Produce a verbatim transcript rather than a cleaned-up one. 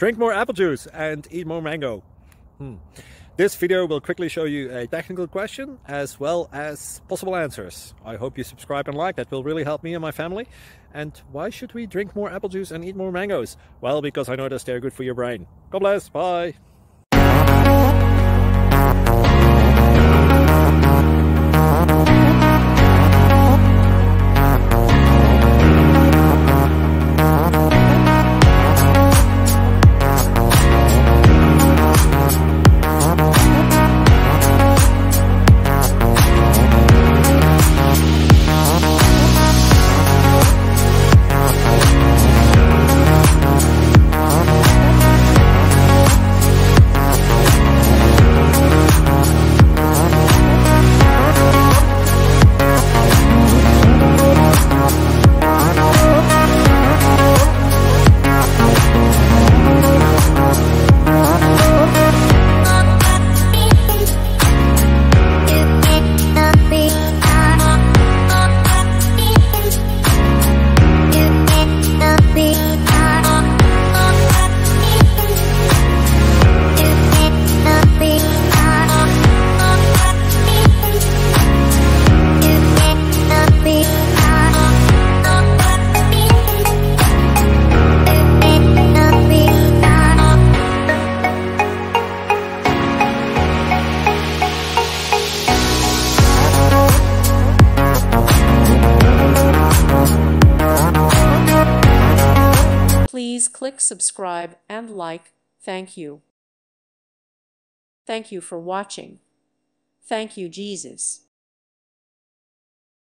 Drink more apple juice and eat more mango. Hmm. This video will quickly show you a technical question as well as possible answers. I hope you subscribe and like, that will really help me and my family. And why should we drink more apple juice and eat more mangoes? Well, because I noticed they're good for your brain. God bless, bye! Please click subscribe and like. Thank you. Thank you for watching. Thank you, Jesus.